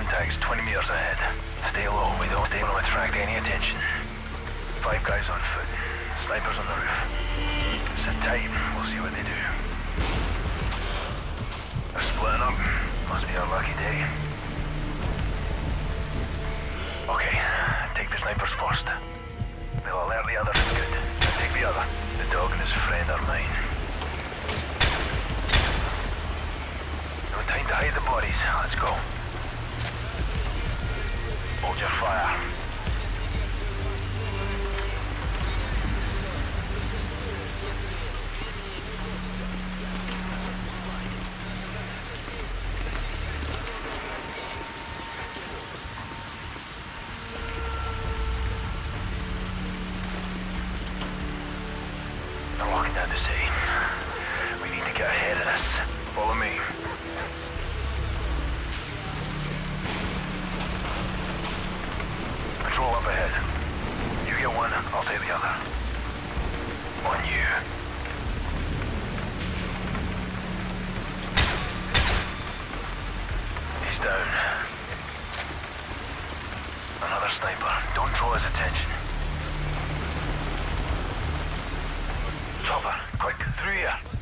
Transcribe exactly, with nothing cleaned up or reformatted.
Contacts twenty meters ahead. Stay low, we don't stay to attract any attention. Five guys on foot. Snipers on the roof. Sit tight, we'll see what they do. They're splitting up. Must be our lucky day. Okay, take the snipers first. They'll alert the others. Good. Take the other. The dog and his friend are mine. No time to hide the bodies. Let's go. Hold your fire. They're walking down the city. We need to get ahead of this. Follow me. Patrol up ahead. You get one, I'll take the other. On you. He's down. Another sniper. Don't draw his attention. Chopper, quick, through here.